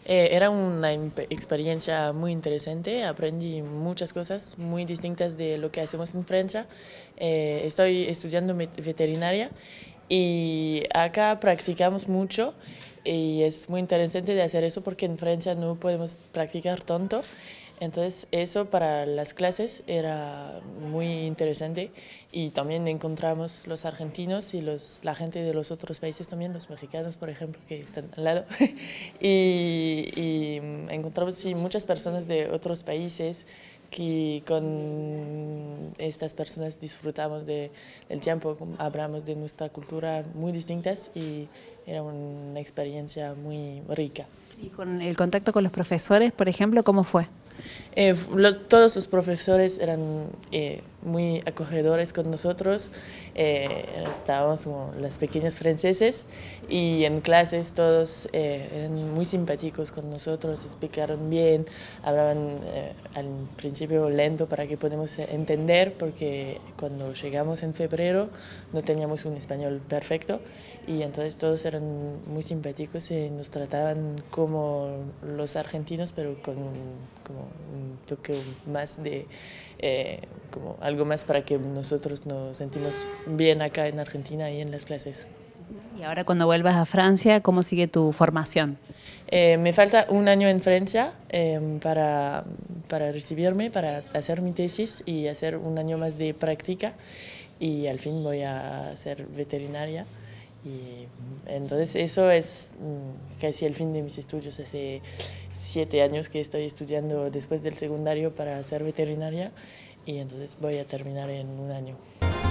Era una experiencia muy interesante, aprendí muchas cosas muy distintas de lo que hacemos en Francia. Estoy estudiando veterinaria y acá practicamos mucho y es muy interesante de hacer eso porque en Francia no podemos practicar tanto. Entonces eso para las clases era muy interesante y también encontramos los argentinos y la gente de los otros países también, los mexicanos por ejemplo, que están al lado. Y encontramos sí, muchas personas de otros países que con estas personas disfrutamos del tiempo, hablamos de nuestra cultura muy distintas y era una experiencia muy rica. Y con el contacto con los profesores, por ejemplo, ¿cómo fue? Todos los profesores eran muy acogedores con nosotros, estábamos como las pequeñas franceses y en clases todos eran muy simpáticos con nosotros, explicaron bien, hablaban al principio lento para que podamos entender porque cuando llegamos en febrero no teníamos un español perfecto y entonces todos eran muy simpáticos y nos trataban como los argentinos pero con como un toque más de como algo más para que nosotros nos sentimos bien acá en Argentina y en las clases. Y ahora cuando vuelvas a Francia, ¿cómo sigue tu formación? Me falta un año en Francia para recibirme, para hacer mi tesis y hacer un año más de práctica y al fin voy a ser veterinaria. Y entonces eso es casi el fin de mis estudios. Hace 7 años que estoy estudiando después del secundario para ser veterinaria y entonces voy a terminar en un año.